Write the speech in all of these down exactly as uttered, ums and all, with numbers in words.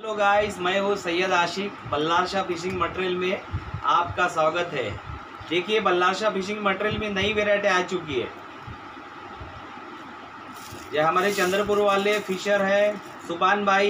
Hello guys, मैं हूँ Syed Ashiq. Ballar Shah fishing material में आपका स्वागत है। देखिए, बल्लार शाह फिशिंग मटेरियल में नई वेराइटी आ चुकी है। ये हमारे चंद्रपुर वाले फिशर है, सुबान भाई,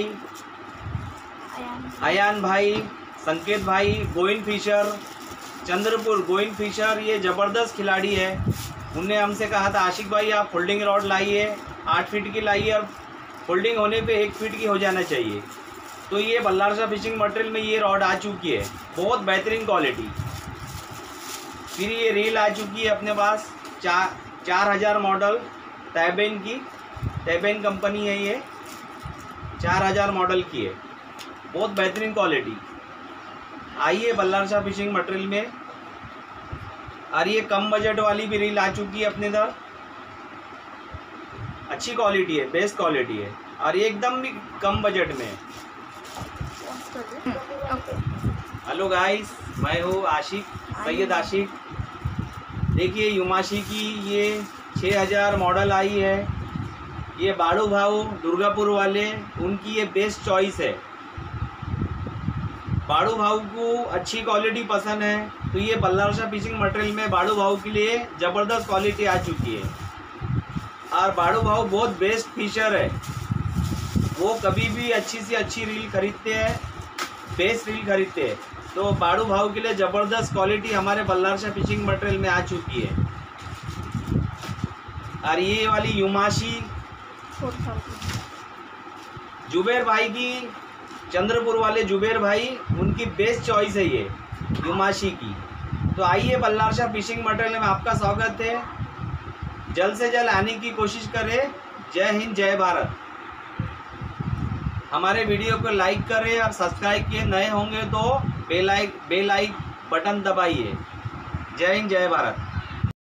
अयान भाई, संकेत भाई, गोविंद फिशर, चंद्रपुर गोविंद फिशर। ये ज़बरदस्त खिलाड़ी है। उनने हमसे कहा था, आशिक भाई आप फोल्डिंग रॉड लाइए, आठ फीट की लाइए और फोल्डिंग होने पे एक फीट की हो जाना चाहिए। तो ये बल्लार शाह फिशिंग मटेरियल में ये रॉड आ चुकी है, बहुत बेहतरीन क्वालिटी। फिर ये रील आ चुकी है अपने पास, चार चार हज़ार मॉडल, टैबेन की, टैबेन कंपनी है ये, चार हज़ार मॉडल की है, बहुत बेहतरीन क्वालिटी। आइए बल्लार शाह फिशिंग मटेरियल में। और ये कम बजट वाली भी रील आ चुकी है अपने इधर, अच्छी क्वालिटी है, बेस्ट क्वालिटी है और ये एकदम भी कम बजट में है। हेलो गाइस, मैं हूँ आशिक, सैयद आशिक। देखिए, युमाशी की ये छः हज़ार मॉडल आई है। ये बाड़ू भाऊ दुर्गापुर वाले, उनकी ये बेस्ट चॉइस है। बाड़ू भाऊ को अच्छी क्वालिटी पसंद है, तो ये बल्लार शाह फिशिंग मटेरियल में बाड़ू भाऊ के लिए ज़बरदस्त क्वालिटी आ चुकी है। और बाड़ू भाऊ बहुत बेस्ट फिशर है, वो कभी भी अच्छी से अच्छी रील खरीदते हैं, बेस्ट रील खरीदते हैं। तो बाड़ू भाव के लिए ज़बरदस्त क्वालिटी हमारे बल्लार शाह फिशिंग मटेरियल में आ चुकी है। और ये वाली युमाशी जुबेर भाई की, चंद्रपुर वाले जुबेर भाई, उनकी बेस्ट चॉइस है ये युमाशी की। तो आइए बल्लार शाह फिशिंग मटेरियल में आपका स्वागत है। जल्द से जल्द आने की कोशिश करें। जय हिंद, जय भारत। हमारे वीडियो को लाइक करें और सब्सक्राइब किए, नए होंगे तो बेल आइक बेल आइक बटन दबाइए। जय हिंद, जय भारत।